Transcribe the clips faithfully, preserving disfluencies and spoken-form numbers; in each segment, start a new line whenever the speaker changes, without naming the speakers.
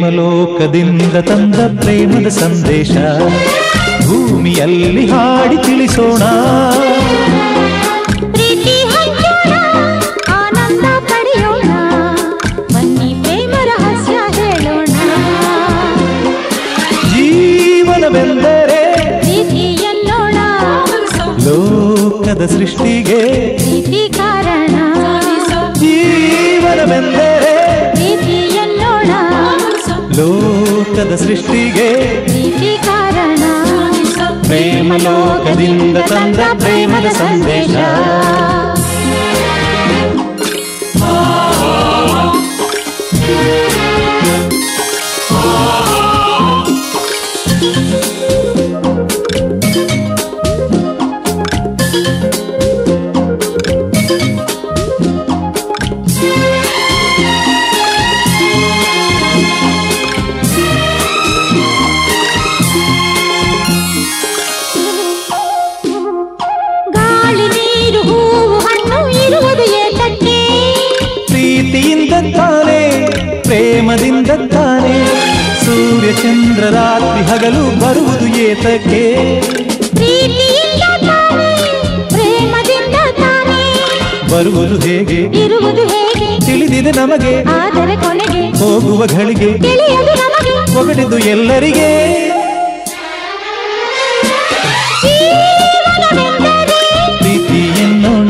ಪ್ರೇಮಲೋಕದಿಂದ ತಂದ ಪ್ರೇಮದ ಸಂದೇಶ ಭೂಮಿಯಲ್ಲಿ ಹಾಡಿ ತಿಳಿಸೋಣ.
ಪ್ರೀತಿ ಹಂಚೋಣ, ಆನಂದ ಪಡೆಯೋಣ, ಬನ್ನಿ ಪ್ರೇಮ ರಹಸ್ಯ ಹೇಳೋಣ.
ಜೀವನವೆಂದರೆ
ಪ್ರೀತಿ ಎನ್ನೋಣ,
ಲೋಕದ ಸೃಷ್ಟಿಗೆ
ಪ್ರೀತಿ ಕಾರಣ.
ಜೀವನವೆಂದರೆ
ಪ್ರೀತಿ ಎನ್ನೋಣ,
ಲೋಕದ ಸೃಷ್ಟಿಗೆ
ಪ್ರೀತಿ ಕಾರಣ.
ಪ್ರೇಮಲೋಕದಿಂದ ತಂದ ಪ್ರೇಮದ ಸಂದೇಶ. ಪ್ರೀತಿಯಿಂದ ತಾನೇ ಪ್ರೇಮದಿಂದ ತಾನೇ ಸೂರ್ಯ ಚಂದ್ರ ರಾತ್ರಿ ಹಗಲು ಬರುವುದು ಏತಕ್ಕೆ.
ಪ್ರೀತಿಯಿಂದ ತಾನೇ ಪ್ರೇಮದಿಂದ ತಾನೇ
ಬರುವುದು ಹೇಗೆ
ಇರುವುದು ಹೇಗೆ
ತಿಳಿದಿದೆ ನಮಗೆ,
ಆದರೆ ಕೊನೆಗೆ
ಹೋಗುವ ಘಳಿಗೆ
ತಿಳಿಯದು ನಮಗೆ.
ಒಗಟಿದ್ದು ಎಲ್ಲರಿಗೆ ಪ್ರೀತಿ ಎನ್ನೋಣ,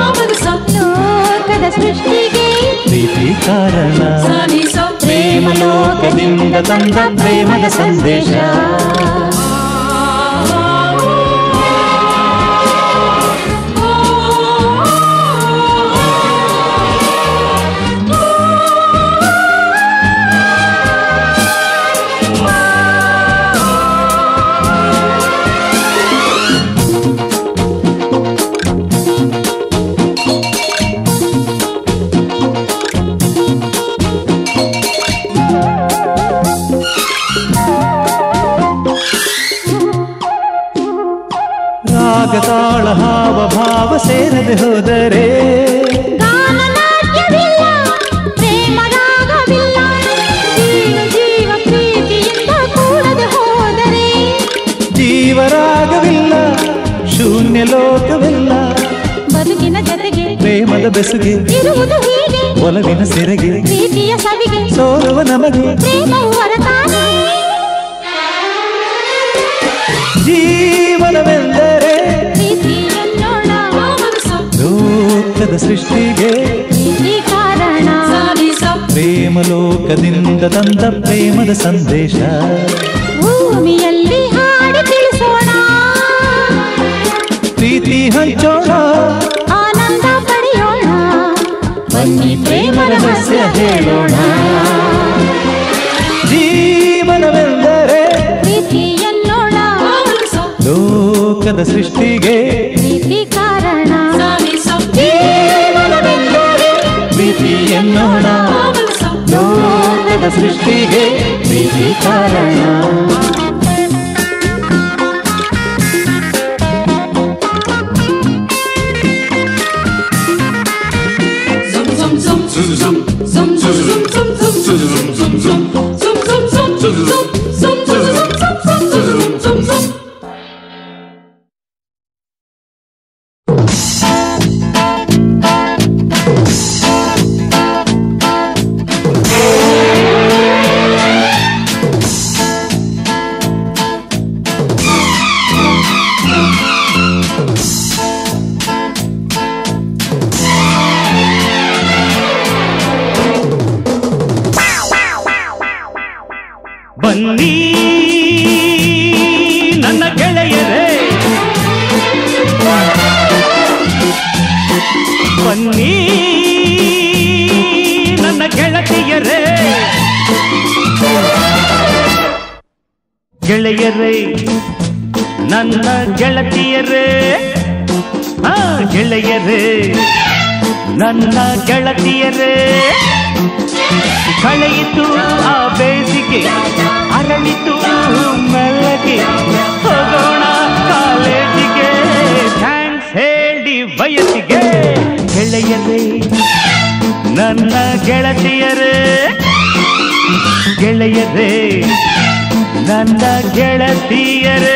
ಲೋಕದ ಸೃಷ್ಟಿಗೆ
ಪ್ರೀತಿ ಕಾರಣ. ಪ್ರೇಮಲೋಕದಿಂದ ತಂದ ಪ್ರೇಮದ ಸಂದೇಶ. ರಾಗತಾಳ ಹಾವ ಭಾವ ಸೇರದೆ ಹೋದರೆ
ಗಾನನಾಟ್ಯವಿಲ್ಲ, ಪ್ರೇಮ ರಾಗವಿಲ್ಲ. ಜೀವ ಜೀವ ಪ್ರೀತಿಯಿಂದ ಕೂಡದೆ ಹೋದರೆ
ಜೀವರಾಗವಿಲ್ಲ, ಶೂನ್ಯ ಲೋಕವಿಲ್ಲ.
ಬದುಕಿನ ಜೊತೆಗೆ
ಪ್ರೇಮದ ಬೆಸುಗೆ
ಇರುವುದು ಹೀಗೆ,
ಒಲವಿನ ಸೆರೆಗೆ
ಪ್ರೀತಿಯ ಸವಿಗೆ
ಸೋಲುವ ನಮಗೆ
ಪ್ರೇಮವು ಹೊರತಾನೆ.
ಜೀವನವೆಂದರೆ
ಪ್ರೀತಿ ಎನ್ನೋಣ,
ಲೋಕದ ಸೃಷ್ಟಿಗೆ
ಪ್ರೀತಿ ಕಾರಣ.
ಪ್ರೇಮಲೋಕದಿಂದ ತಂದ ಪ್ರೇಮದ ಸಂದೇಶ
ಭೂಮಿಯಲ್ಲಿ ಹಾಡಿ ತಿಳಿಸೋಣ,
ಪ್ರೀತಿ ಹಂಚೋಣ,
ಆನಂದ ಪಡೆಯೋಣ, ಬನ್ನಿ ಪ್ರೇಮ ರಹಸ್ಯ ಹೇಳೋಣ.
ಜೀವನವೆಂದರೆ
ಪ್ರೀತಿ ಎನ್ನೋಣ,
ಲೋಕದ ಸೃಷ್ಟಿಗೆ
ಪ್ರೀತಿ ಕಾರಣ.
ಜೀವನವೆಂದರೆ ಪ್ರೀತಿ ಎನ್ನೋಣ, ಲೋಕದ ಸೃಷ್ಟಿಗೆ ಪ್ರೀತಿ ಕಾರಣ.
ಬನ್ನಿ ನನ್ನ ಗೆಳೆಯರೇ, ಬನ್ನಿ ನನ್ನ ಗೆಳತಿಯರೇ, ಗೆಳೆಯರೇ ನನ್ನ ಗೆಳತಿಯರೇ, ಆ ಗೆಳೆಯರೇ ನನ್ನ ಗೆಳತಿಯರೇ. ಕಳೆಯಿತು ಆ ಬೇಸಿಗೆ, ಅರಳಿತು ಮೆಲ್ಲಗೆ, ಹೋಗೋಣ ಕಾಲೇಜಿಗೆ, ಥ್ಯಾಂಕ್ಸ್ ಹೇಳಿ ವಯಸ್ಸಿಗೆ. ಗೆಳೆಯರೇ ನನ್ನ ಗೆಳತಿಯರೇ, ಗೆಳೆಯರೇ ನನ್ನ ಗೆಳತಿಯರೇ.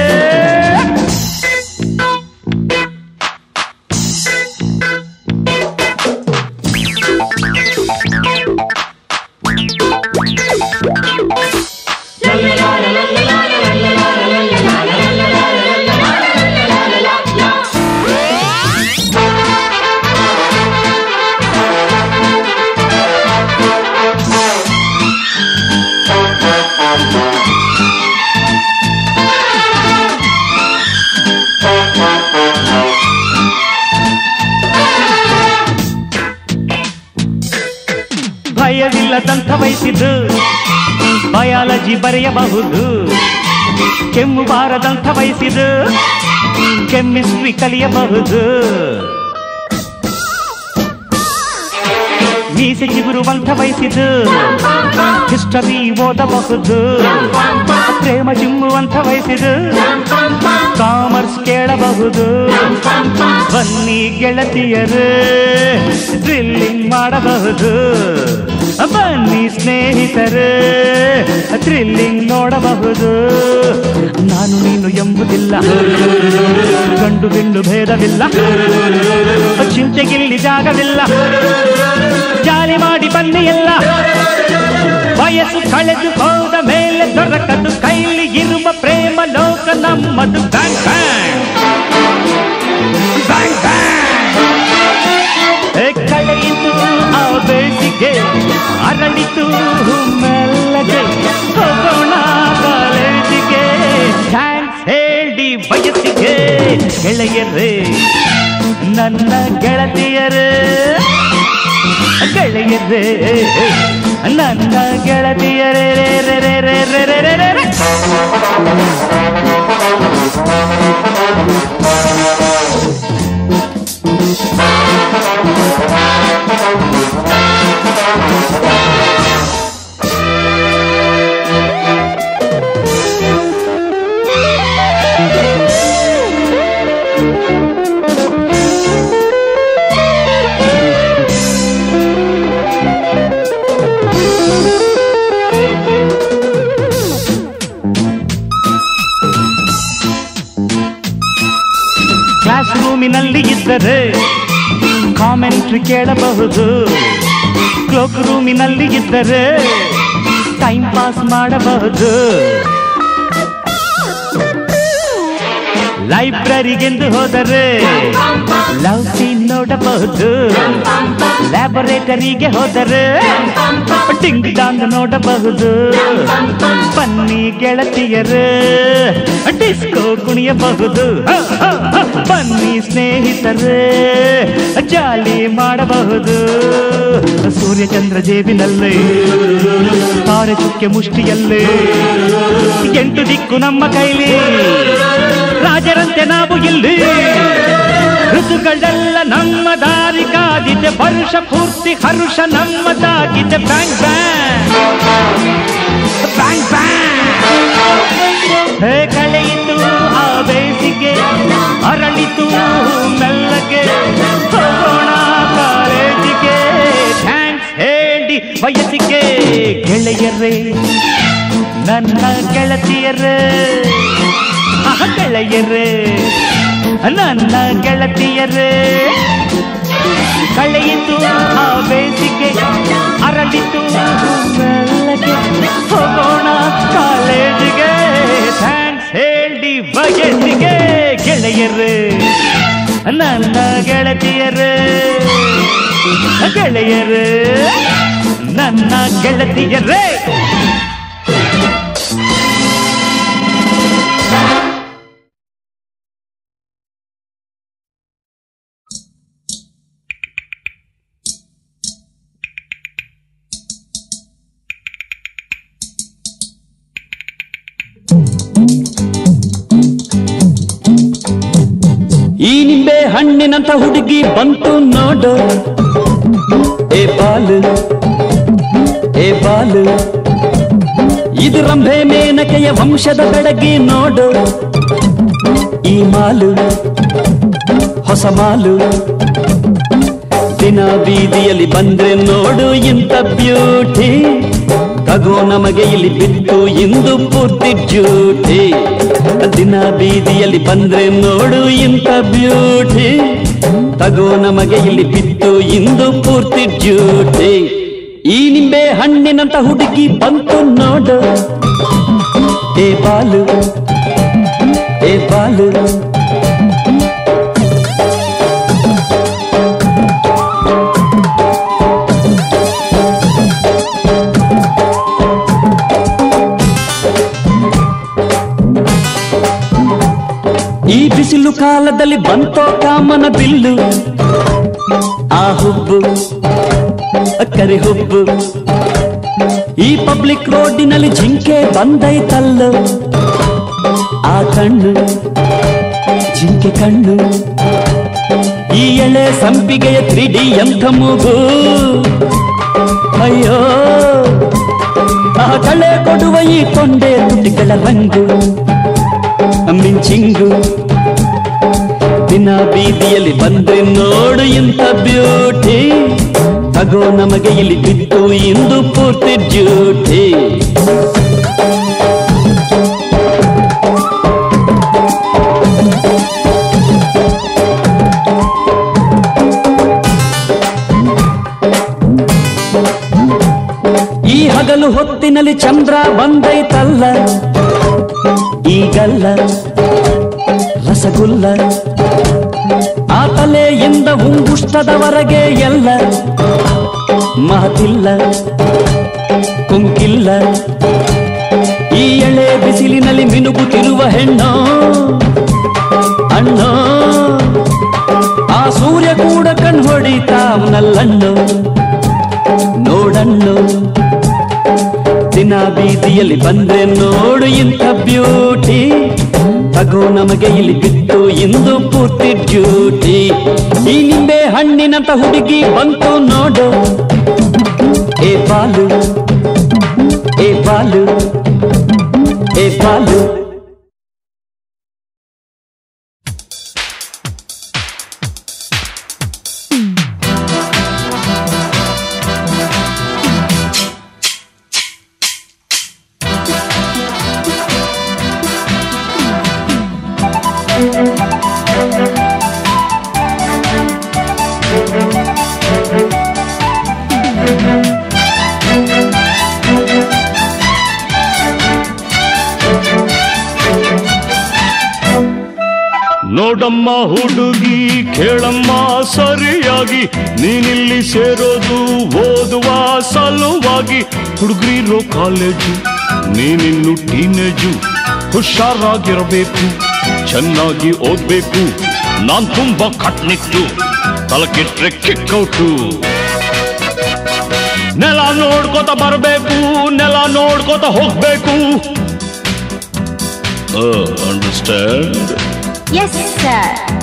ಭಯವಿಲ್ಲದಂಥ ವಯಸ್ಸಿದ್ದು ಬಯಾಲಜಿ ಬರೆಯಬಹುದು. ಕೆಮ್ಮು ಬಾರದಂಥ ವಯಸ್ಸಿದ್ದು ಕೆಮಿಸ್ಟ್ರಿ ಕಲಿಯಬಹುದು. ಮೀಸೆ ಚಿಗುರುವಂಥ ವಯಸ್ಸಿದ್ದು ಹಿಸ್ಟರಿ ಓದಬಹುದು. ಪ್ರೇಮ ಚಿಮ್ಮುವಂಥ ವಯಸ್ಸಿದ್ದು ಕಾಮರ್ಸ್ ಕೇಳಬಹುದು. ಬನ್ನಿ ಗೆಳತಿಯರು ಥ್ರಿಲ್ಲಿಂಗ್ ಮಾಡಬಹುದು. ಬನ್ನಿ ಸ್ನೇಹಿತರು ಥ್ರಿಲ್ಲಿಂಗ್ ನೋಡಬಹುದು. ನಾನು ನೀನು ಎಂಬುದಿಲ್ಲ, ಗಂಡು ಹೆಣ್ಣು ಭೇದವಿಲ್ಲ, ಚಿಂತೆಗಿಲ್ಲಿ ಜಾಗವಿಲ್ಲ. ಜಾಲಿ ಮಾಡಿ ಬನ್ನಿ ಎಲ್ಲ. ವಯಸ್ಸು ಕಳೆದು ಹೋದ ಮೇಲೆ ದೊರಕದು ಕೈಲಿ ಇರುವ ಪ್ರೇಮ ಲೋಕ ನಮ್ಮದು. ಬ್ಯಾಂಗ್ ಬ್ಯಾಂಗ್ ಬ್ಯಾಂಗ್ ಕಳೆಯಿತು ಆ ಬೇಸಿಗೆ, ಅರಳಿತು ಮೆಲ್ಲಗೆ, ಹೋಗೋಣ ಕಾಲೇಜಿಗೆ. ಥ್ಯಾಂಕ್ಸ್ ಹೇಳಿ ವಯಸ್ಸಿಗೆ ಗೆಳೆಯರೇ ನನ್ನ ಗೆಳತಿಯರೇ. ಗೆಳೆಯರೇ ನನ್ನ ಗೆಳತಿಯರೇ. ಕ್ಲಾಸ್ ರೂಮಿನಲ್ಲಿ ಇದ್ದರೆ ಕಾಮೆಂಟ್ರಿ ಕೇಳಬಹುದು. ಕ್ಲೋಕ್ ರೂಮಿನಲ್ಲಿ ಇದ್ದರೆ ಟೈಮ್ ಪಾಸ್ ಮಾಡಬಹುದು. ಲೈಬ್ರರಿಗೆಂದು ಹೋದರೆ ಲವ್ ಸೀನ್ ನೋಡಬಹುದು. ಲ್ಯಾಬೊರೇಟರಿಗೆ ಹೋದರೆ ಟಿಂಗ್ ಡಾಂಗ್ ನೋಡಬಹುದು. ಬನ್ನಿ ಗೆಳತಿಯರು ಡಿಸ್ಕೋ ಕುಣಿಯಬಹುದು. ಬನ್ನಿ ಸ್ನೇಹಿತರು ಜಾಲಿ ಮಾಡಬಹುದು. ಸೂರ್ಯಚಂದ್ರ ಜೇಬಿನಲ್ಲಿ, ತಾರೆ ಚುಕ್ಕೆ ಮುಷ್ಟಿಯಲ್ಲಿ, ಎಂಟು ದಿಕ್ಕು ನಮ್ಮ ಕೈಲಿ, ರಾಜರಂತೆ ನಾವು ಇಲ್ಲಿ. ಋತುಗಳೆಲ್ಲ ನಮ್ಮ ದಾರಿ ಕಾದಿದೆ, ವರ್ಷ ಪೂರ್ತಿ ಹರುಷ ನಮ್ಮದಾಗಿದೆ. ಬ್ಯಾಂಗ್ ಬ್ಯಾಂಗ್ ಬ್ಯಾಂಗ್ ಬ್ಯಾಂಗ್ ಹೇ ಕಳೆಯಿತು ಆ ಬೇಸಿಗೆ, ಅರಳಿತು ಮೆಲ್ಲಗೆ, ಹೋಗೋಣ ಕಾಲೇಜಿಗೆ. ಥ್ಯಾಂಕ್ಸ್ ಹೇಳಿ ವಯಸ್ಸಿಗೆ ಗೆಳೆಯರೇ ನನ್ನ ಗೆಳತಿಯರೇ. ಗೆಳೆಯರೇ ನನ್ನ ಗೆಳತಿಯರೇ. ಕಳೆಯಿತು ಆ ಬೇಸಿಗೆ, ಅರಳಿತು ಮೆಲ್ಲಗೆ, ಹೋಗೋಣ ಕಾಲೇಜಿಗೆ. ಥ್ಯಾಂಕ್ಸ್ ಹೇಳಿ ವಯಸ್ಸಿಗೆ ಗೆಳೆಯರೇ ನನ್ನ ಗೆಳತಿಯರೇ. ಗೆಳೆಯರೇ ನನ್ನ ಗೆಳತಿಯರೇ.
ಈ ನಿಂಬೆ ಹಣ್ಣಿನಂತ ಹುಡುಗಿ ಬಂತು ನೋಡು, ಏ ಬಾಲು ಏ ಬಾಲು. ಇದು ರಂಭೆ ಮೇನಕೆಯ ವಂಶದ ಬೆಳಗಿ ನೋಡು, ಈ ಮಾಲು ಹೊಸ ಮಾಲು. ದಿನ ಬೀದಿಯಲ್ಲಿ ಬಂದ್ರೆ ನೋಡು ಇಂಥ ಬ್ಯೂಟಿ,
ತಗೋ ನಮಗೆ ಇಲ್ಲಿ ಬಿತ್ತು ಇಂದು ಪೂರ್ತಿ ಡ್ಯೂಟಿ. ದಿನ ಬೀದಿಯಲ್ಲಿ ಬಂದ್ರೆ ನೋಡು ಇಂಥ ಬ್ಯೂಟಿ. ತಗೋ ನಮಗೆ ಇಲ್ಲಿ ಬಿತ್ತು ಇಂದು ಪೂರ್ತಿ ಡ್ಯೂಟಿ. ಈ ನಿಂಬೆ ಹಣ್ಣಿನಂತ ಹುಡುಗಿ ಬಂತು ನೋಡು. ಏ ಬಾಲು ಏ ಬಾಲು ಈ ಬಿಸಿಲು ಕಾಲದಲ್ಲಿ ಬಂತೋ ಕಾಮನ ಬಿಲ್ಲು. ಆ ಹುಬ್ಬು ಕರಿ ಹುಬ್ಬು ಈ ಪಬ್ಲಿಕ್ ರೋಡಿನಲ್ಲಿ ಜಿಂಕೆ ಬಂದೈತಲ್ಲು. ಆ ಕಣ್ಣು ಜಿಂಕೆ ಕಣ್ಣು ಈ ಎಳೆ ಸಂಪಿಗೆಯ ತ್ರೀ ಡಿ ಎಂಥ ಮೂಗು. ಅಯ್ಯೋ ಆ ಕಳೆ ಕೊಡುವ ಈ ಕೊಂಡೆ ತುಟಿಗಳ ರಂಗು ಮಿಂಚಿಂಗು. ದಿನ ಬೀದಿಯಲ್ಲಿ ಬಂದ್ರೆ ನೋಡು ಇಂಥ ಬ್ಯೂಟಿ. ತಗೋ ನಮಗೆ ಇಲ್ಲಿ ಬಿತ್ತು ಇಂದು ಪೂರ್ತಿ ಡ್ಯೂಟಿ. ಈ ಹಗಲು ಹೊತ್ತಿನಲ್ಲಿ ಚಂದ್ರ ಬಂದೈತಲ್ಲ. ಈಗಲ್ಲ ರಸಗುಲ್ಲ ಆ ತಲೆಯಿಂದ ಉಂಗುಷ್ಟದವರೆಗೆ ಎಲ್ಲ. ಮಾತಿಲ್ಲ ಕುಂಕಿಲ್ಲ ಈ ಎಳೆ ಬಿಸಿಲಿನಲ್ಲಿ ಮಿನುಗುತ್ತಿರುವ ಹೆಣ್ಣೋ ಅಣ್ಣೋ. ಆ ಸೂರ್ಯ ಕೂಡ ಕಣ್ ಹೊಡಿತಾವನಲ್ಲಣ್ಣು ನೋಡಣ್ಣು. ದಿನ ಬೀದಿಯಲ್ಲಿ ಬಂದ್ರೆ ನೋಡು ಇಂಥ ಬ್ಯೂಟಿ. ತಗೋ ನಮಗೆ ಇಲ್ಲಿ ಬಿತ್ತು ಇಂದು ಪೂರ್ತಿ ಡ್ಯೂಟಿ. ಈ ನಿಂಬೆ ಹಣ್ಣಿನಂತ ಹುಡುಗಿ ಬಂತು ನೋಡು. ಏ ಬಾಲು ಏ ಬಾಲು ಏ ಬಾಲು
ನೋಡಮ್ಮ ಹುಡುಗಿ ಕೇಳಮ್ಮ ಸರಿಯಾಗಿ, ನೀನಿಲ್ಲಿ ಸೇರೋದು ಓದುವ ಸಲುವಾಗಿ. ಹುಡುಗರಿರೋ ಕಾಲೇಜು ನೀನಿನ್ನು ಟೀನೇಜು, ಹುಷಾರಾಗಿರಬೇಕು ಚೆನ್ನಾಗಿ ಓದ್ಬೇಕು. ನಾನ್ ತುಂಬಾ ಕಟ್ನಿಟ್ಟು ತಲಕೆಟ್ರೆ ಕಿಕ್ಕೌಟು. ನೆಲ ನೋಡ್ಕೋತ ಬರಬೇಕು ನೆಲ ನೋಡ್ಕೋತ ಹೋಗ್ಬೇಕು. Understand?
Yes, sir.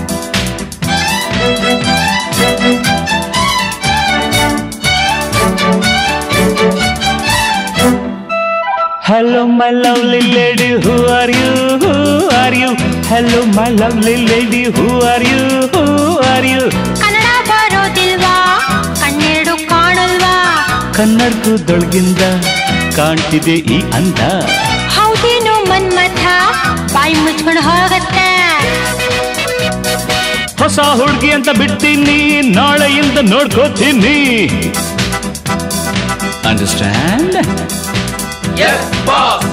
Hello, my lovely lady, who are you? Who are you? Hello, my lovely lady, who are you? Who are you?
Kannada ಬರೋದಿಲ್ವಾ ಕಣ್ಣೆರಡು ಕಾಣಲ್ವಾ?
ಕನ್ನಡಕದೊಳಗಿಂದ ಕಾಣ್ತಿದೆ ಈ ಅಂದ.
ಹೌದೇನು ಮನ್ಮಥ ಬಾಯಿ ಮುಚ್ಕೊಂಡು ಹೋಗತ್ತೆ.
ಹೊಸ ಹುಡುಗಿ ಅಂತ ಬಿಡ್ತೀನಿ ನಾಳೆಯಿಂದ ನೋಡ್ಕೋತೀನಿ.
ಅಂಡರ್ಸ್ಟ್ಯಾಂಡ್?
Yes, boss.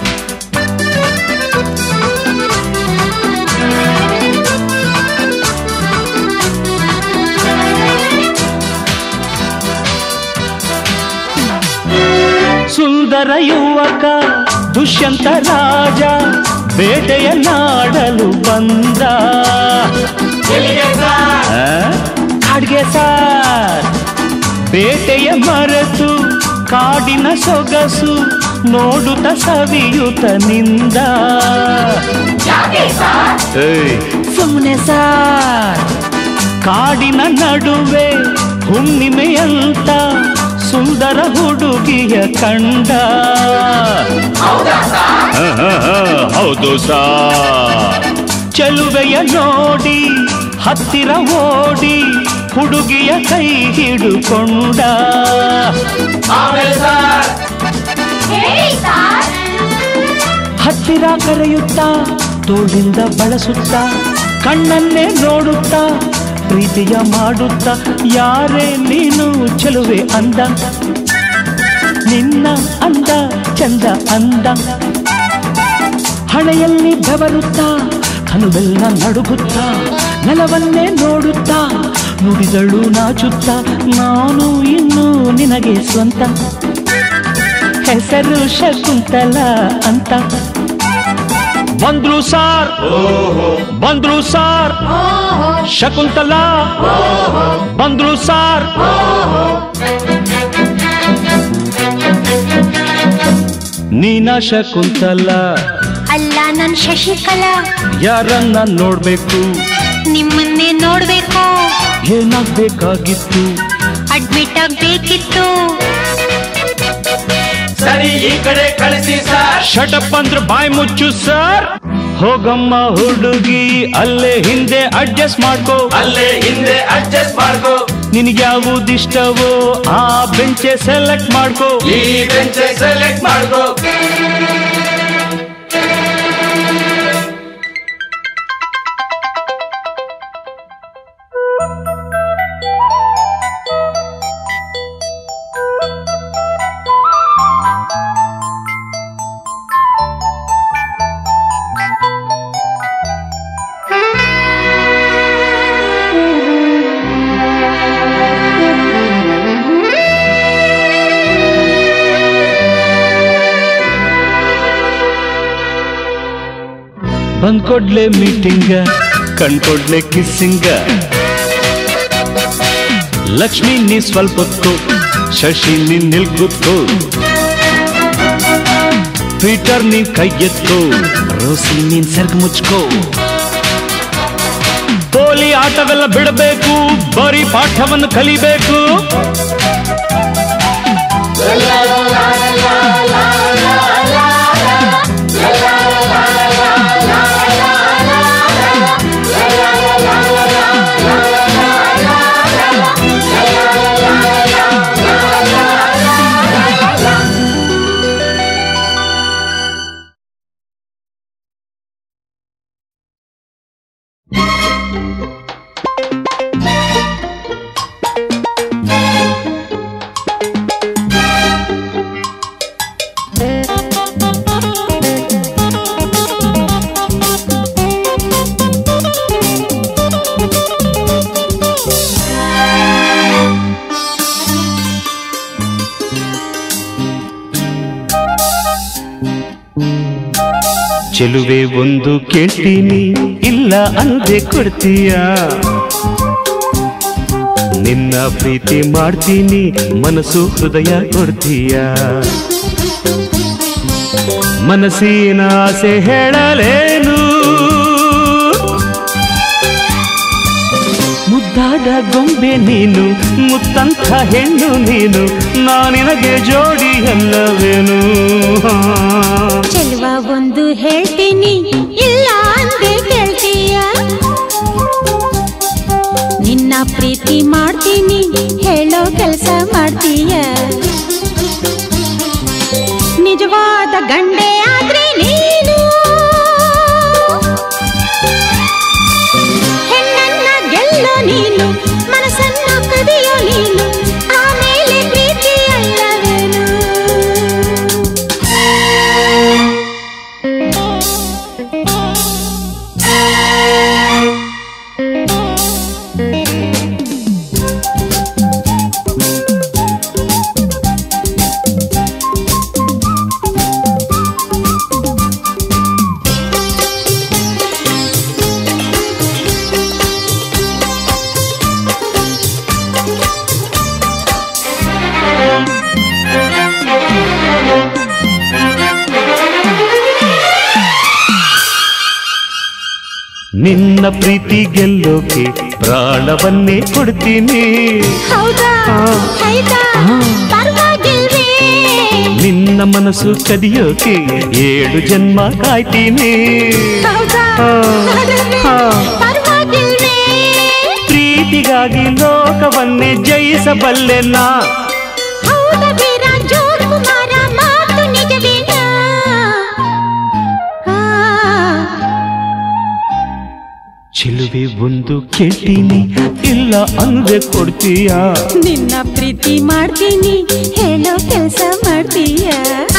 ಸುಂದರ ಯುವಕ ದುಷ್ಯಂತ ರಾಜ ಬೇಟೆಯ ನಾಡಲು ಬಂದ. ಕಾಡ್ಗೆ ಸಾರ್ ಬೇಟೆಯ ಮರೆತು ಕಾಡಿನ ಸೊಗಸು ನೋಡುತ್ತ ಸವಿಯುತ ನಿಂದ. ಸುಮ್ಮನೆ ಸಾರ್ ಕಾಡಿನ ನಡುವೆ ಹುಣ್ಣಿಮೆಯಂತ ಸುಂದರ ಹುಡುಗಿಯ ಕಂಡ.
ಹೌದು ಸಾರ್.
ಚೆಲುವೆಯ ನೋಡಿ ಹತ್ತಿರ ಓಡಿ ಹುಡುಗಿಯ ಕೈ ಹಿಡುಕೊಂಡ. ಹತ್ತಿರ ಕರೆಯುತ್ತಾ ತೋಳಿಂದ ಬಳಸುತ್ತಾ ಕಣ್ಣನ್ನೇ ನೋಡುತ್ತಾ ಪ್ರೀತಿಯ ಮಾಡುತ್ತಾ ಯಾರೇ ನೀನು ಚೆಲುವೆ ಅಂದ ನಿನ್ನ ಅಂದ ಚಂದ ಅಂದ ಹಣೆಯಲ್ಲಿ ಬೆವರುತ್ತಾ ಕನುವೆಲ್ಲ ನಡುಗುತ್ತಾ ನೆಲವನ್ನೇ ನೋಡುತ್ತಾ ನುಡಿದಳು ನಾಚುತ್ತಾ ನಾನು ಇನ್ನು ನಿನಗೆ ಸ್ವಂತ ಹೆಸರು ಶಕುಂತಲ ಅಂತ ಬಂದ್ರು ಸಾರ್ ಬಂದ್ರು ಸಾರ್ ಶಕುಂತಲಾ ಬಂದ್ರು ಸಾರ್ ನೀನ ಶಕುಂತಲ
ಅಲ್ಲ ನನ್ ಶಶಿಕಲಾ
ಯಾರನ್ನ ನೋಡ್ಬೇಕು
ನಿಮ್ಮನ್ನೇ ನೋಡ್ಬೇಕು
ಏನಾಗ್ಬೇಕಾಗಿತ್ತು
ಅಡ್ಮಿಟ್ ಆಗ್ಬೇಕಿತ್ತು
ಸರಿ ಈ ಕಡೆ ಕಳಿಸಿ ಸರ್
ಶಟಪ್ ಅಂದ್ರೆ ಬಾಯ್ ಮುಚ್ಚು ಸರ್ ಹೋಗಮ್ಮ ಹುಡುಗಿ ಅಲ್ಲೇ ಹಿಂದೆ ಅಡ್ಜಸ್ಟ್ ಮಾಡ್ಕೋ
ಅಲ್ಲೇ ಹಿಂದೆ ಅಡ್ಜಸ್ಟ್ ಮಾಡ್ಕೋ
ನಿನಗೆ ಯಾವುದಿಷ್ಟವೋ ಆ ಬೆಂಚೆ ಸೆಲೆಕ್ಟ್ ಮಾಡ್ಕೋ
ಈ ಬೆಂಚ್ ಸೆಲೆಕ್ಟ್ ಮಾಡ್ಕೋ
ಬಂದ್ಕೊಡ್ಲೆ ಮೀಟಿಂಗ ಕಣ್ಕೊಡ್ಲೆ ಕಿಸ್ಸಿಂಗ ಲಕ್ಷ್ಮಿ ನೀ ಸ್ವಲ್ಪ ಹೊತ್ತು ಶಶಿ ನೀ ನಿಲ್ಗುತ್ತು ಪೀಟರ್ ನೀನ್ ಕೈ ಎತ್ತು ರೋಸಿ ನೀನ್ ಸರ್ಗ್ ಮುಚ್ಕೋ ಪೋಲಿ ಆಟವೆಲ್ಲ ಬಿಡಬೇಕು ಬರೀ ಪಾಠವನ್ನು ಕಲಿಬೇಕು ಚೆಲುವೆ ಒಂದು ಕೇಳ್ತೀನಿ ಇಲ್ಲ ಅನ್ನದೆ ಕೊಡ್ತೀಯ ನಿನ್ನ ಪ್ರೀತಿ ಮಾಡ್ತೀನಿ ಮನಸ್ಸು ಹೃದಯ ಕೊಡ್ತೀಯ ಮನಸ್ಸಿನ ಆಸೆ ಹೇಳಲೇನು ಮುದ್ದಾದ ಗೊಂಬೆ ನೀನು ಮುತ್ತಂಥ ಹೆಣ್ಣು ನೀನು ನಾನಿನಗೆ ಜೋಡಿ ಅಲ್ಲವೇನು
ಚೆಲುವ ಒಂದು ಹೇಳ್ತೀನಿ ಇಲ್ಲ ಅಂದೆ ಕೇಳ್ತೀಯ ನಿನ್ನ ಪ್ರೀತಿ ಮಾಡ್ತೀನಿ ಹೇಳೋ ಕೆಲಸ ಮಾಡ್ತೀಯ ನಿಜವಾದ ಗಂಡೆ ಆದ್ರೆ ನೀನು ಹೆಣ್ಣನ್ನ ಗೆಲ್ಲೋ ನೀನು ಮನಸ್ಸನ್ನ ಕದಿಯೋ ನೀನು ಆಮೇಲೆ ಪ್ರೀತಿ ಅಲ್ಲವೇನು
ನಿನ್ನ ಪ್ರೀತಿ ಗೆಲ್ಲೋಕೆ ಪ್ರಾಣವನ್ನೇ ಕೊಡ್ತೀನಿ
ಹೌದಾ ಹೈದಾ ಪರವಾಗಿಲ್ವೇ
ನಿನ್ನ ಮನಸ್ಸು ಕದಿಯೋಕೆ ಏಳು ಜನ್ಮ ಕಾಯ್ತೀನಿ
ಹೌದಾ ಪರವಾಗಿಲ್ವೇ
ಪ್ರೀತಿಗಾಗಿ ಲೋಕವನ್ನೇ ಜಯಿಸಬಲ್ಲೆ ನಾ
ಹೌದ ವೀರ ಜೋರ್ ಕುಮಾರ ಮಾತು
ಚೆಲುವೆ ಒಂದು ಕೇಳ್ತೀನಿ ಇಲ್ಲ ಅಂದ್ರೆ ಕೊಡ್ತೀಯಾ
ನಿನ್ನ ಪ್ರೀತಿ ಮಾಡ್ತೀನಿ ಹೇಳೋ ಕೆಲಸ ಮಾಡ್ತೀಯಾ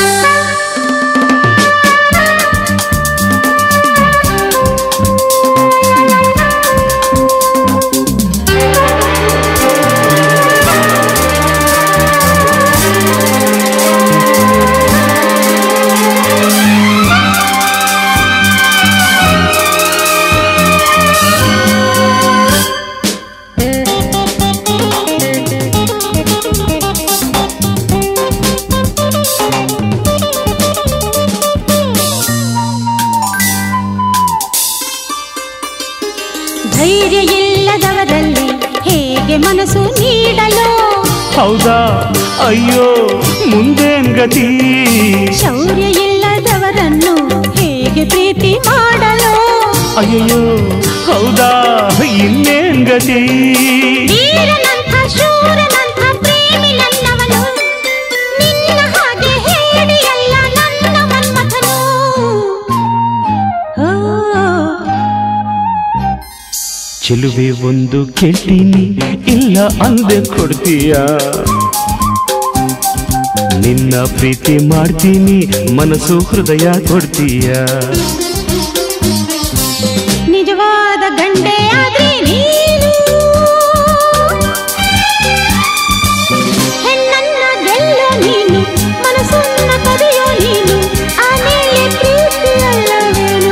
ಧೈರ್ಯ ಇಲ್ಲದವರಲ್ಲಿ ಹೇಗೆ ಮನಸ್ಸು ನೀಡಲು
ಹೌದಾ ಅಯ್ಯೋ ಮುಂದೇನ್ ಗತಿ
ಶೌರ್ಯ ಇಲ್ಲದವರನ್ನು ಹೇಗೆ ಪ್ರೀತಿ ಮಾಡಲು
ಅಯ್ಯೋ ಹೌದಾ ಇನ್ನೇನ್ ಗತಿ
ವೀರನಂಥ ಶೂರನಂಥ ಪ್ರೇಮಿ ನನ್ನವನು ನಿನ್ನ ಹಾಗೆ ಹೇಳಿಯಲ್ಲ ನನ್ನ ಮನ್ಮಥನು ಓ
ಚೆಲುವೆ ಒಂದು ಕೇಳ್ತೀನಿ ಇಲ್ಲ ಅಂದೆ ಕೊಡ್ತೀಯಾ ನಿನ್ನ ಪ್ರೀತಿ ಮಾಡ್ತೀನಿ ಮನಸ್ಸು ಹೃದಯ ಕೊಡ್ತೀಯಾ
ನಿಜವಾದ ಗಂಡೆ ಆದ್ರೆ ನೀನು ಹೆಣ್ಣನ್ನ ಗೆಲ್ಲೋ ನೀನು ಮನಸ್ಸನ್ನ ಕದಿಯೋ ನೀನು ಆಮೇಲೆ ಪ್ರೀತಿ ಅಲ್ಲವೇನು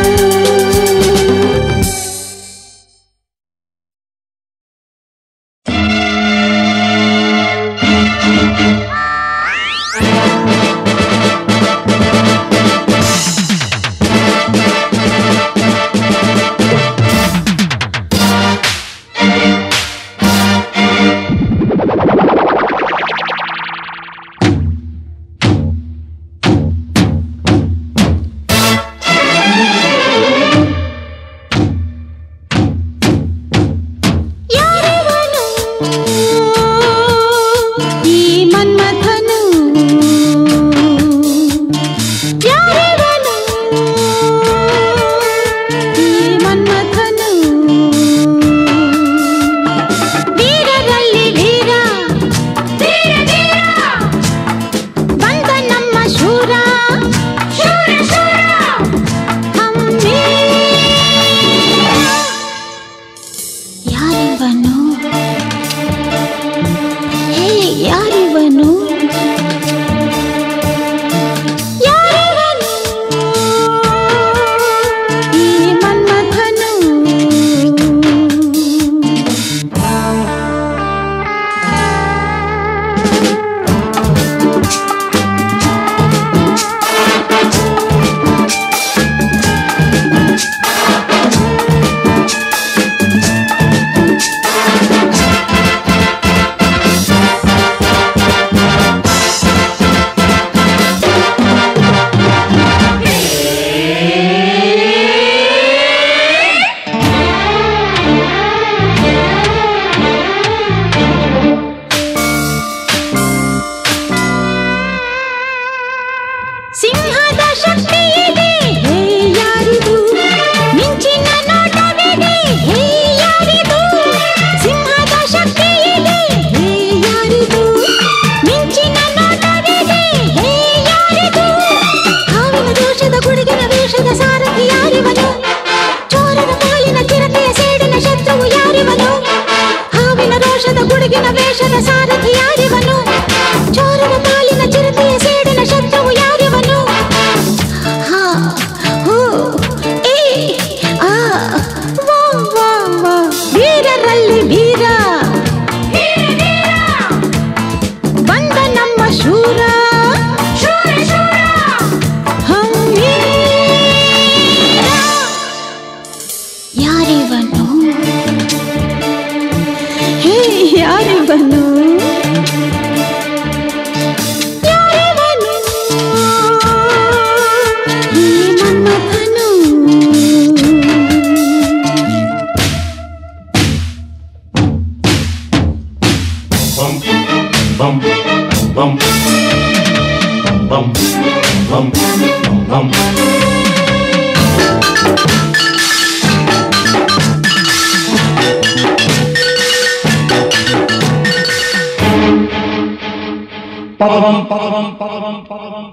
ಪವಂ ಪವಂ ಪವಂ ಪವಂ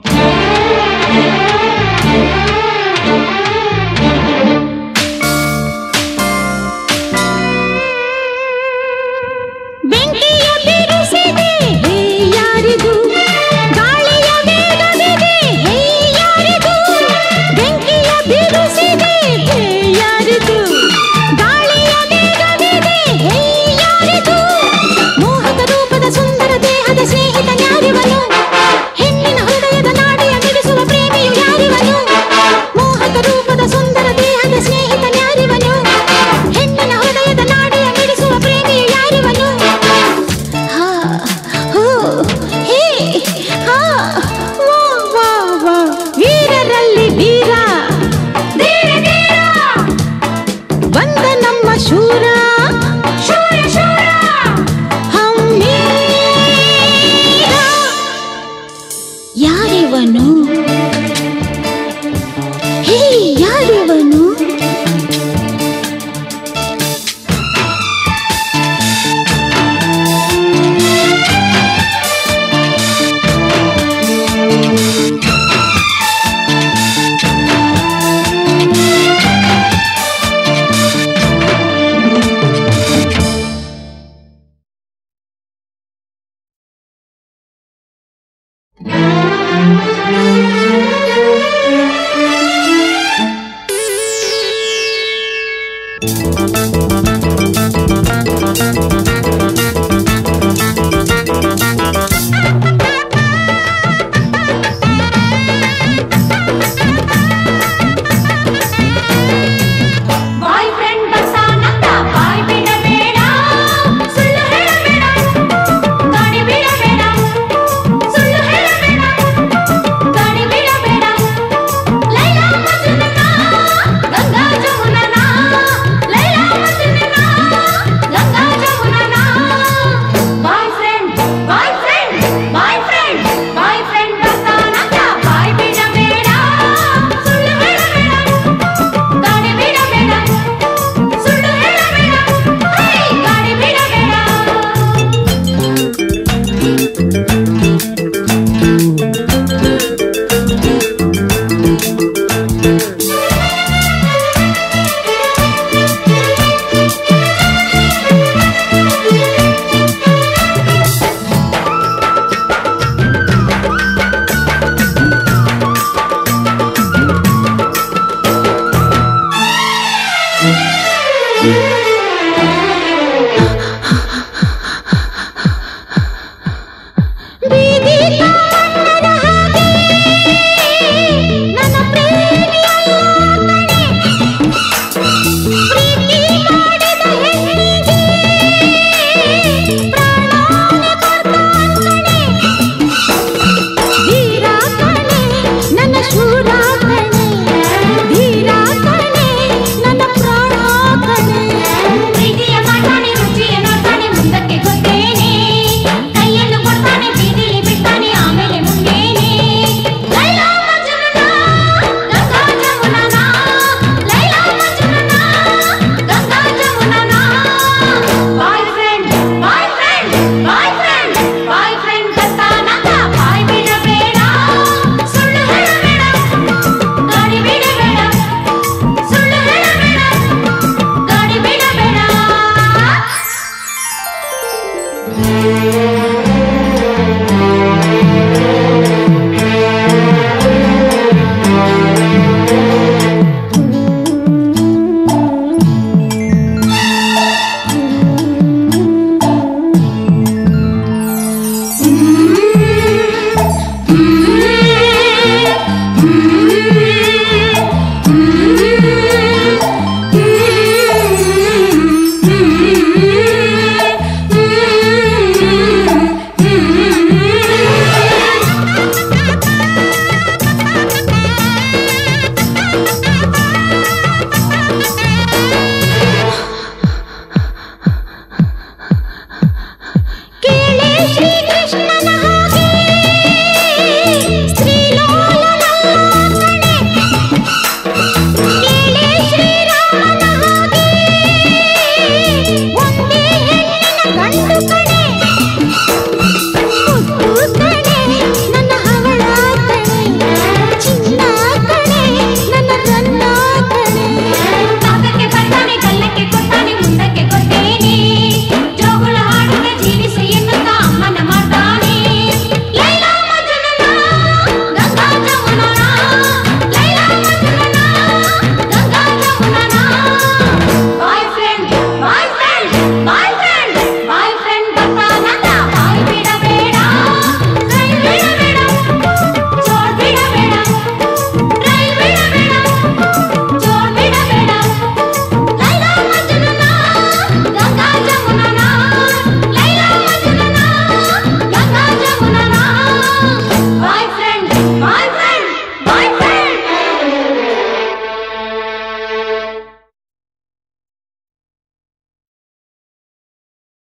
ಬೆಂಕಿಯ ಬಿರುಸಿದೆ ಹೇ ಯಾರಿದು ಗಾಳಿಯ ವೇಗವಿದೆ ಹೇ ಯಾರಿದು ಬೆಂಕಿಯ ಬಿರುಸಿದೆ ಹೇ ಯಾರಿದು ಗಾಳಿಯ ವೇಗವಿದೆ ಹೇ ಯಾರಿದು ಮೋಹಕ ರೂಪದ ಸುಂದರ ದೇಹದ ಸ್ನೇಹಿತ ಯಾರಿವನು ಹೆಣ್ಣಿನ ಹೃದಯದ ನಾಡಿಯ ಮಿಡಿಸುವ ಪ್ರೇಮಿಯು ಯಾರಿವನು ಮೋಹಕ ರೂಪದ ಸುಂದರ ದೇಹದ ಸ್ನೇಹಿತ ಯಾರಿವನು ಹೆಣ್ಣಿನ ಹೃದಯದ ನಾಡಿಯ ಮಿಡಿಸುವ ಪ್ರೇಮಿಯು ಯಾರಿವನು ವೀರರಲ್ಲಿ ವೀರ ಬಂದ ನಮ್ಮ ಶೂರ ಶೂರ ಶೂರ ಹಮ್ಮೀರ ಯಾರಿವನು ಹೇ ಯಾರಿವನು ನನ್ನ ಪ್ರಾಣ ಕಣೆ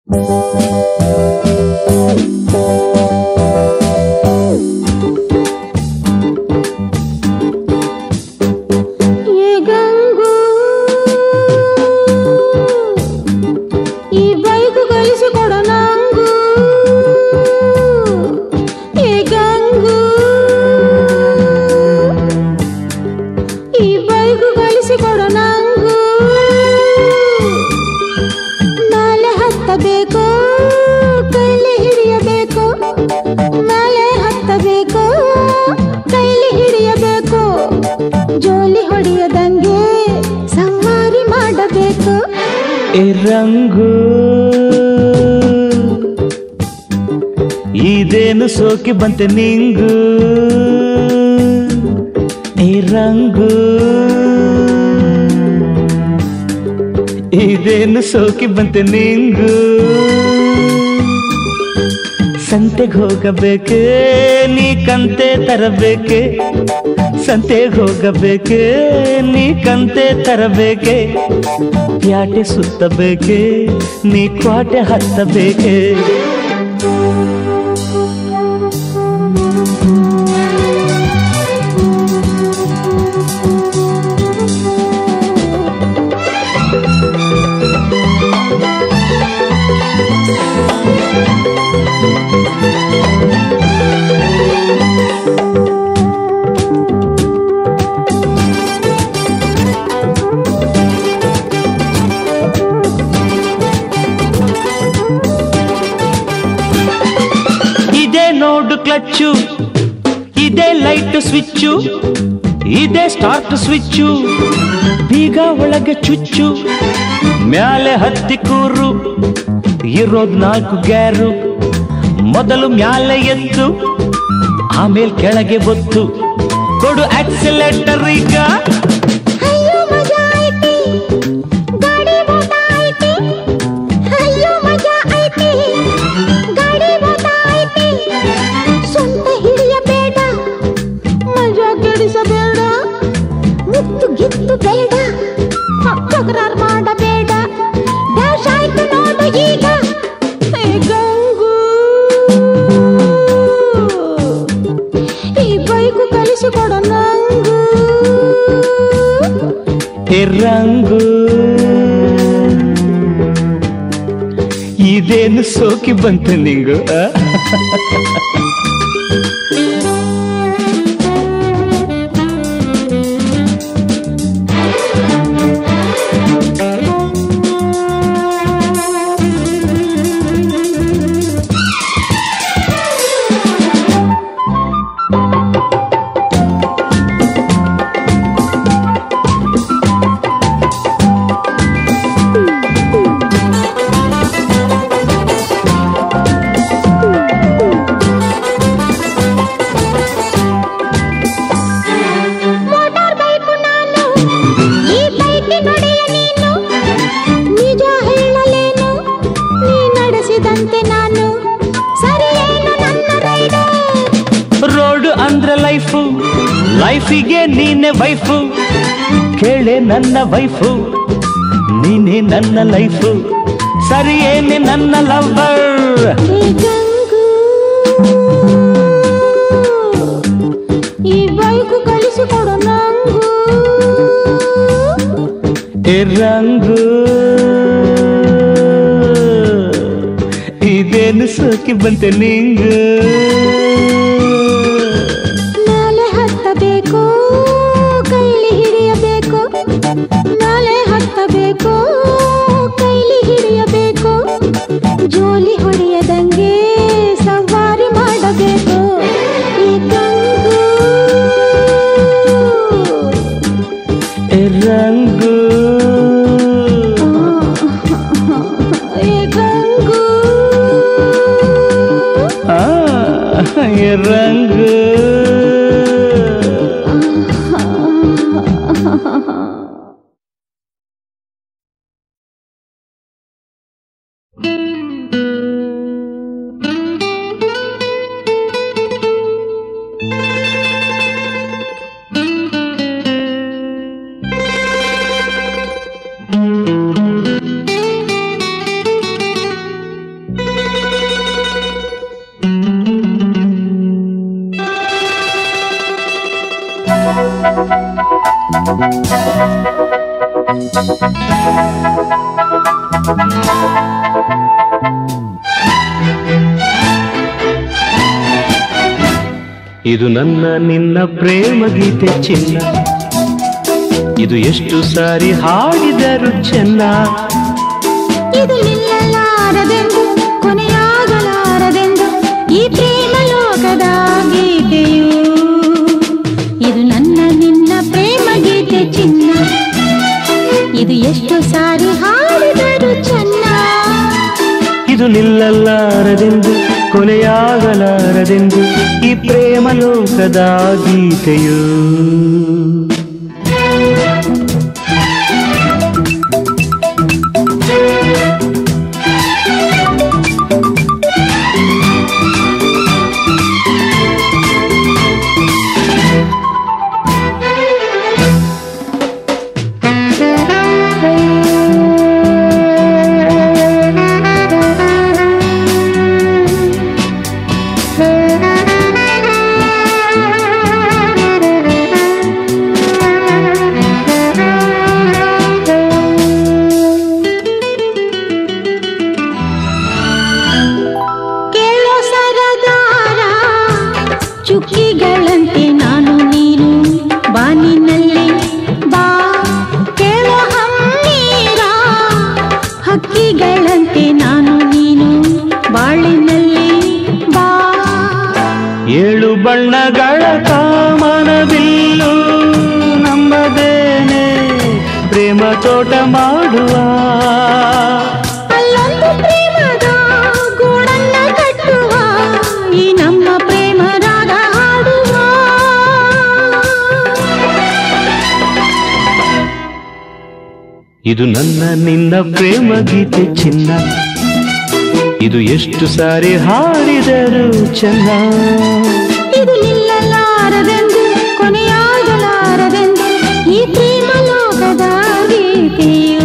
ರಂಗು ಇದೇನು ಸೋಕಿ ಬಂತೆ ನಿಂಗು ಈ ರಂಗು ಇದೇನು ಸೋಕಿ ಬಂತೆ ನಿಂಗು ಸಂತೆಗೆ ಹೋಗಬೇಕೆ ನೀ ಕಂತೆ ತರಬೇಕೆ ಸಂತೆಗೆ ಹೋಗಬೇಕೆ ನೀ ಕಂತೆ ತರಬೇಕೆ ಪ್ಯಾಟೆ ಸುತ್ತಬೇಕೆ ನೀ ಕ್ವಾಟೆ ಹತ್ತಬೇಕೆ ಕ್ಲಚ್ಚು ಇದೇ ಲೈಟ್ ಸ್ವಿಚ್ಚು ಇದೇ ಸ್ಟಾರ್ಟ್ ಸ್ವಿಚ್ಚು ಬೀಗ ಒಳಗೆ ಚುಚ್ಚು ಮ್ಯಾಲೆ ಹತ್ತಿ ಕೂರು ಇರೋದ್ ನಾಲ್ಕು ಗ್ಯಾರು ಮೊದಲು ಮ್ಯಾಲೆ ಎತ್ತು ಆಮೇಲೆ ಕೆಳಗೆ ಬೊತ್ತು ಕೊಡು ಆಕ್ಸಿಲೇಟರ್ ಈಗ
ಮಾಡಬೇಡ ಡ್ಯಾಶ್ ಆಯ್ತು ನೋಡು ಈಗ ಗಂಗು ಈ ಬೈಕು ಕಲಿಸಿಕೊಡು ನಂಗು
ರಂಗು ಇದೇನು ಸೋಕಿ ಬಂತು ನಿಂಗು ಲೈಫಿಗೆ ನೀನೆ ವೈಫು ಕೇಳೆ ನನ್ನ ವೈಫು ನೀನೆ ನನ್ನ ಲೈಫು ಸರಿಯೇನೆ ನನ್ನ ಲವ್ವರ್
ಈ ಬೈಕು ಕಲಿಸಿಕೊಡು ನಂಗು
ರಂಗು ಇದೇನು ಸೋಕಿ ಬಂತೆ ನಿಂಗು
ಕೈಲಿ ಹಿಡಿಯಬೇಕು ನಾಳೆ ಹತ್ತಬೇಕು ಕೈಲಿ ಹಿಡಿಯಬೇಕು ಜೋಲಿ ಹೊಡೆಯದಂಗೆ ಸವಾರಿ ಮಾಡಬೇಕು ಈ ಗಂಗು
ರಂಗು
ಈ ಗಂಗು
ಇದು ನನ್ನ ನಿನ್ನ ಪ್ರೇಮ ಗೀತೆ ಚಿನ್ನ, ಇದು ಎಷ್ಟು ಸಾರಿ ಹಾಡಿದರು ಚೆನ್ನ.
ಇದು ನಿಲ್ಲಲಾರದೆಂದು ಕೊನೆಯಾಗಲಾರದೆಂದು ಈ ಪ್ರೇಮ ಲೋಕದ ಗೀತೆಯು. ಇದು ನನ್ನ ನಿನ್ನ ಪ್ರೇಮ ಗೀತೆ ಚಿನ್ನ, ಇದು ಎಷ್ಟು ಸಾರಿ ಹಾಡಿದರು ಚೆನ್ನ.
ಇದು ನಿಲ್ಲಲಾರದೆಂದು ಕೊನೆಯಾಗಲಾರದೆಂದು ಈ ಪ್ರೇಮ ಲೋಕದ ಗೀತೆಯು. ಬಣ್ಣಗಳ ಕಾಮನಬಿಲ್ಲು ನಮ್ಮದೇನೆ ಪ್ರೇಮ ತೋಟ ಮಾಡುವ.
ಅಲ್ಲೊಂದು ಪ್ರೇಮದ ಗೂಡನ್ನ ಕಟ್ಟುವ, ಈ ನಮ್ಮ ಪ್ರೇಮ ರಾಗ ಹಾಡುವ.
ಇದು ನನ್ನ ನಿನ್ನ ಪ್ರೇಮ ಗೀತೆ ಚಿನ್ನ, ಇದು ಎಷ್ಟು ಸಾರಿ ಹಾಡಿದರು ಚೆನ್ನ.
ಇದು ನಿಲ್ಲಲಾರದೆಂದು ಕೊನೆಯಾಗಲಾರದೆಂದು ಈ ಪ್ರೇಮ ಲೋಕದ ಗೀತೆಯು.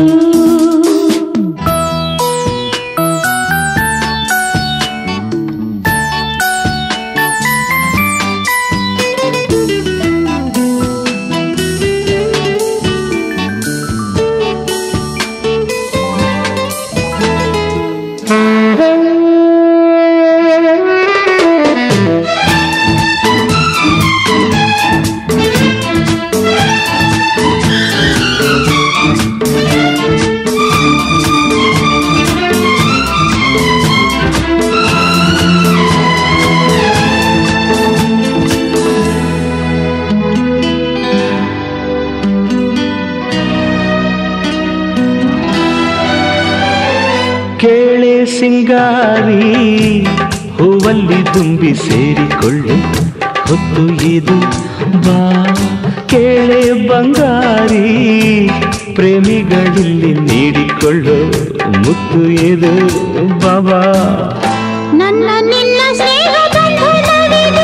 ಕೇಳೆ ಸಿಂಗಾರಿ ಹೂವಲ್ಲಿ ತುಂಬಿ ಸೇರಿಕೊಳ್ಳು ಹೊತ್ತು ಇದು ಬಾ. ಕೇಳೆ ಬಂಗಾರಿ ಪ್ರೇಮಿಗಳಲ್ಲಿ ನೀಡಿಕೊಳ್ಳು ಮುತ್ತು ಇದು ಬಾಬಾ.
ನನ್ನ ನಿನ್ನ ಸ್ನೇಹ ಬಂಧನವಿದು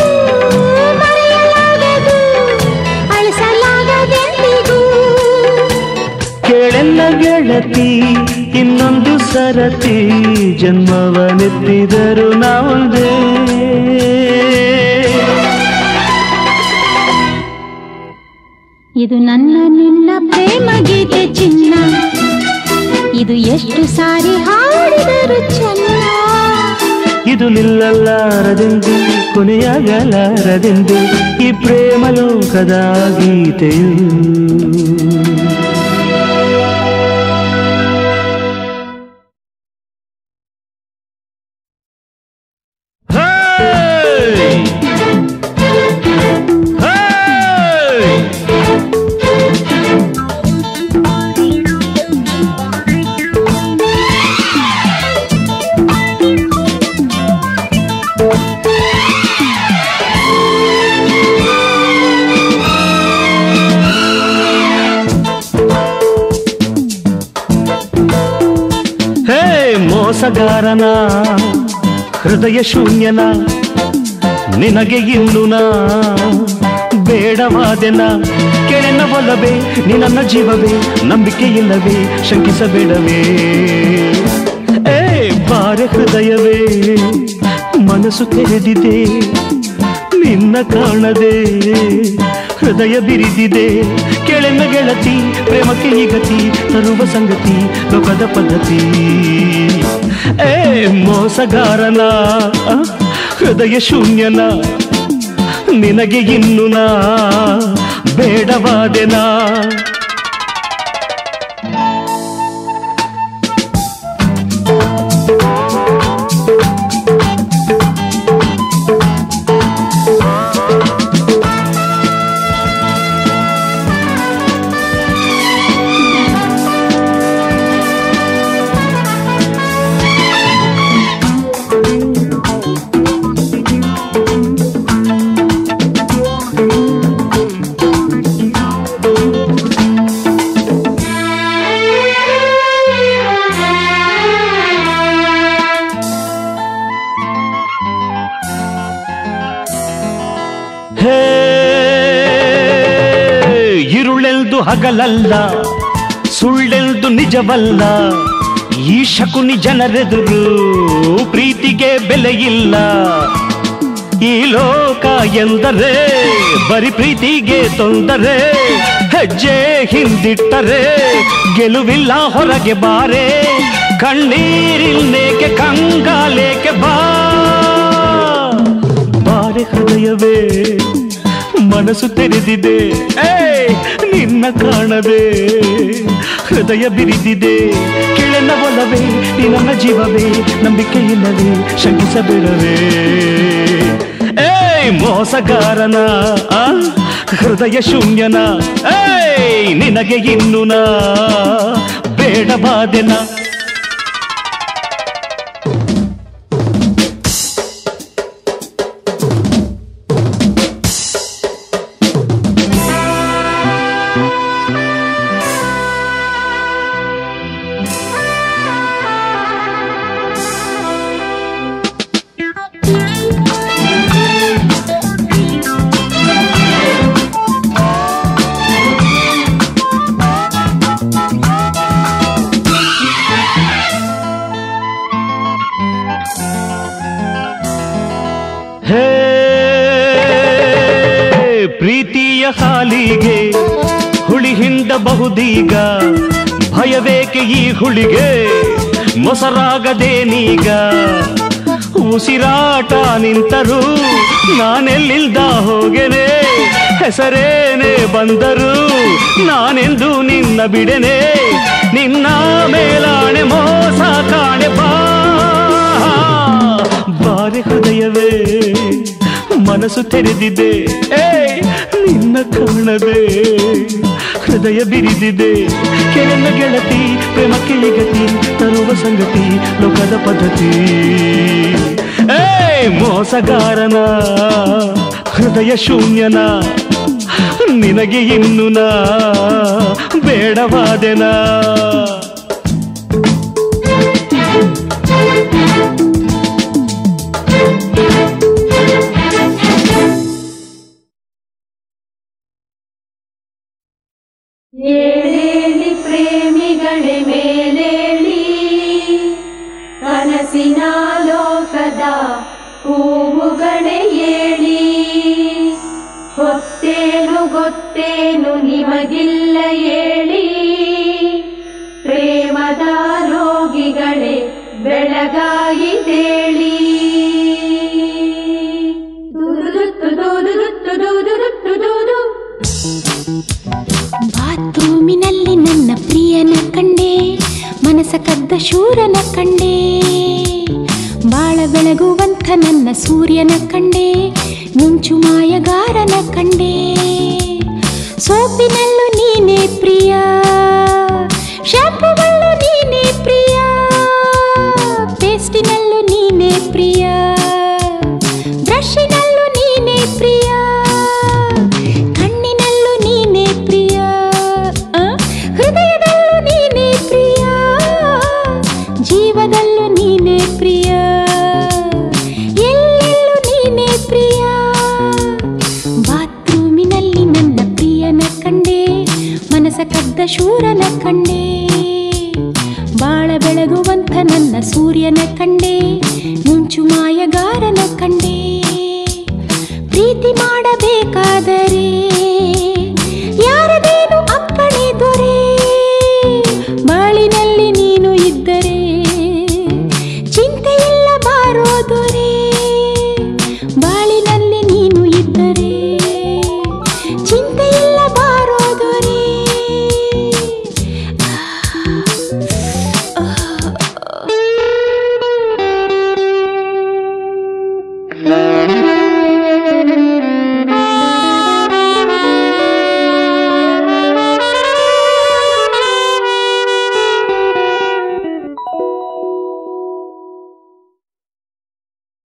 ಮರೆಯಲಾಗದು ಅಳಿಸಲಾಗದೆಂದಿಗೂ.
ಕೇಳೆಲ್ಲ ಗೆಳತಿ ಇನ್ನೊಂದು ಸರತಿ ಜನ್ಮವನೆತ್ತಿದರು ನಾವೊಂದೇ.
ಇದು ನನ್ನ ನಿನ್ನ ಪ್ರೇಮ ಗೀತೆ ಚಿನ್ನ, ಇದು ಎಷ್ಟು ಸಾರಿ ಹಾಡಿದರು ಚೆನ್ನ.
ಇದು ನಿಲ್ಲಲಾರದೆಂದು ಕೊನೆಯಾಗಲಾರದೆಂದು ಈ ಪ್ರೇಮ ಲೋಕದ ಗೀತೆಯು. ಮೋಸಗಾರನ ಹೃದಯ ಶೂನ್ಯನ ನಿನಗೆ ಇನ್ನು ನಾ ಬೇಡವಾದೆನ. ಕೆಳೆನ ಒಲವೇ ನಿನ್ನ ಜೀವವೇ ನಂಬಿಕೆ ಇಲ್ಲವೇ ಶಂಕಿಸಬೇಡವೇ. ಏ ಬಾರೆ ಹೃದಯವೇ ಮನಸ್ಸು ತೆರೆದಿದೆ ನಿನ್ನ ಕಾಣದೆ ಹೃದಯ ಬಿರಿದಿದೆ. ಕೆಳೆನ ಗೆಳತಿ ಪ್ರೇಮಕ್ಕೆ ಈ ಗತಿ ತರುವ ಸಂಗತಿ ಲೋಕದ ಪದ್ಧತಿ. ಏ ಮೋಸಗಾರನ ಹೃದಯ ಶೂನ್ಯನ ನಿನಗೆ ಇನ್ನು ನಾ ಬೇಡವಾದೆನಾ
ಇರುಳೆಲ್ದು ಹಗಲಲ್ಲ ಸುಳ್ಳೆಲ್ದು ನಿಜವಲ್ಲ ಈ ಶಕುನಿ ಜನರೆದುರು ಪ್ರೀತಿಗೆ ಬೆಲೆ ಇಲ್ಲ ಈ ಲೋಕ ಎಂದರೆ ಬರಿ ಪ್ರೀತಿಗೆ ತೊಂದರೆ ಹೆಜ್ಜೆ ಹಿಂದಿಟ್ಟರೆ ಗೆಲುವಿಲ್ಲ ಹೊರಗೆ ಬಾರೆ ಕಣ್ಣೀರಿಲ್ಲೇಕೆ ಕಂಗಾಲೇಕೆ ಬಾ ಬಾರೆ ಹೃದಯವೇ ಮನಸ್ಸು ತೆರೆದಿದೆ ನಿನ್ನ ಕಾಣದೆ ಹೃದಯ ಬಿರಿದಿದೆ ಕೆಳನ ಒಲವೇ ನಿನ್ನ ಜೀವವೇ ನಂಬಿಕೆ ಇಲ್ಲವೇ ಶಂಕಿಸಬೇಡವೇ ಏಯ್ ಮೋಸಗಾರನ ಹೃದಯ ಶೂನ್ಯನ ಏಯ್ ನಿನಗೆ ಇನ್ನು ನಾ ಬೇಡವಾದೆನ ಪ್ರೀತಿಯ ಹಾಲಿಗೆ ಹುಳಿ ಹಿಂಡಬಹುದೀಗ ಭಯವೇಕೆ ಈ ಹುಳಿಗೆ ಮೊಸರಾಗದೇನೀಗ ಉಸಿರಾಟ ನಿಂತರೂ ನಾನೆಲ್ಲಿಲ್ದ ಹೋಗೆನೆ ಹೆಸರೇನೆ ಬಂದರು ನಾನೆಂದು ನಿನ್ನ ಬಿಡೆನೆ ನಿನ್ನ ಮೇಲಾಣೆ ಮೋಸ ಕಾಣೆ ಬಾ ಬಾರೆ ಹೃದಯವೇ ಮನಸ್ಸು ತೆರೆದಿದೆ ಏಯ್ ನಿನ್ನ ಕಾಣದೆ ಹೃದಯ ಬಿರಿದಿದೆ ಕೆಳನ ಗೆಳತಿ ಪ್ರೇಮ ಕಿಳಿಗತಿ ತರುವ ಸಂಗತಿ ಲೋಕದ ಪದ್ಧತಿ ಏಯ್ ಮೋಸಗಾರನ ಹೃದಯ ಶೂನ್ಯನ ನಿನಗೆ ಇನ್ನು ನಾ ಬೇಡವಾದೆನಾ
ಏಳೇಳಿ ಪ್ರೇಮಿಗಳೇ ಮೇಲೇಳಿ ಕನಸಿನ ಲೋಕದ ಹೂವುಗಳೇ ಏಳಿ ಗೊತ್ತೇನು ಗೊತ್ತೇನು ನಿಮಗಿಲ್ಲ ಏಳಿ ಪ್ರೇಮದ ರೋಗಿಗಳೇ ಬೆಳಗಾಯಿತೇಳಿ ದೂದುದುತ್ತು ದೂದುದುತ್ತು ದೂದುದುತ್ತು ದೂದು
ಬಾತ್ರೂಮಿನಲ್ಲಿ ನನ್ನ ಪ್ರಿಯನ ಕಂಡೆ ಮನಸ ಕದ್ದ ಶೂರನ ಕಂಡೆ ಬಾಳ ಬೆಳಗುವಂಥ ನನ್ನ ಸೂರ್ಯನ ಕಂಡೆ ಮಿಂಚು ಮಾಯಗಾರನ ಕಂಡೆ ಸೋಪಿನಲ್ಲೂ ನೀನೇ ಪ್ರಿಯ ಶಾಂಪುವಲ್ಲೂ ನೀನೇ ಪ್ರಿಯ ಪೇಸ್ಟಿನಲ್ಲೂ ನೀನೇ ಪ್ರಿಯ ಬ್ರಷಿನಲ್ಲೂ ನೀನೇ ಪ್ರಿಯ ಜೀವದಲ್ಲೂ ನೀನೇ ಪ್ರಿಯ ಎಲ್ಲೆಲ್ಲೂ ನೀನೇ ಪ್ರಿಯ ಬಾತ್ರೂಮಿನಲ್ಲಿ ನನ್ನ ಪ್ರಿಯನ ಕಂಡೆ ಮನಸ ಕದ್ದ ಶೂರನ ಕಂಡೆ ಬಾಳ ಬೆಳಗುವಂಥ ನನ್ನ ಸೂರ್ಯನ ಕಂಡೆ ಮುಂಚು ಮಾಯಗಾರನ ಕಂಡೆ ಪ್ರೀತಿ ಮಾಡಬೇಕಾದರೆ